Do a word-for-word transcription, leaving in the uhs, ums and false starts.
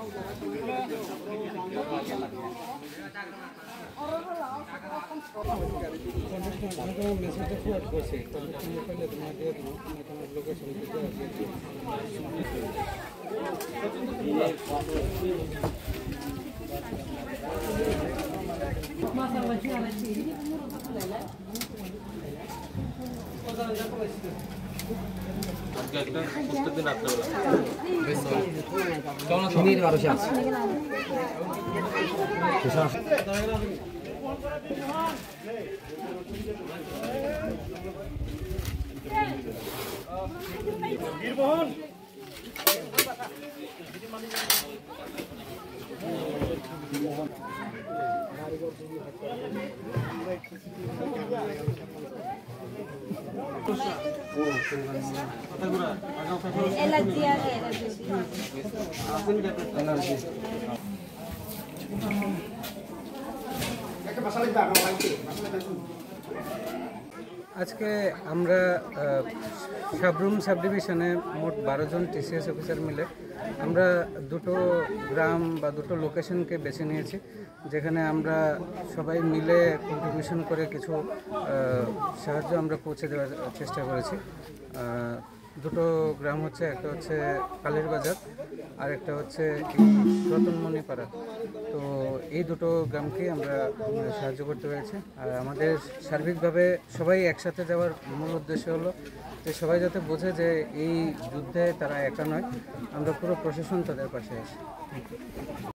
আজকে আমরা সাবরুম সাব ডিভিশনে মোট বারো জন টিসিএস অফিসার মিলে আমরা দুটো গ্রাম বা দুটো লোকেশনকে বেছে নিয়েছি, যেখানে আমরা সবাই মিলে কন্ট্রিবিউশন করে কিছু সাহায্য আমরা পৌঁছে দেওয়ার চেষ্টা করেছি। দুটো গ্রাম হচ্ছে, একটা হচ্ছে কালের বাজার আর একটা হচ্ছে রতনমণিপাড়া। তো এই দুটো গ্রামকে আমরা সাহায্য করতে পেরেছি। আর আমাদের সার্বিকভাবে সবাই একসাথে যাওয়ার মূল উদ্দেশ্য হলো যে সবাই যাতে বোঝে যে এই যুদ্ধে তারা একা নয়, আমরা পুরো প্রশাসন তাদের পাশে আছি।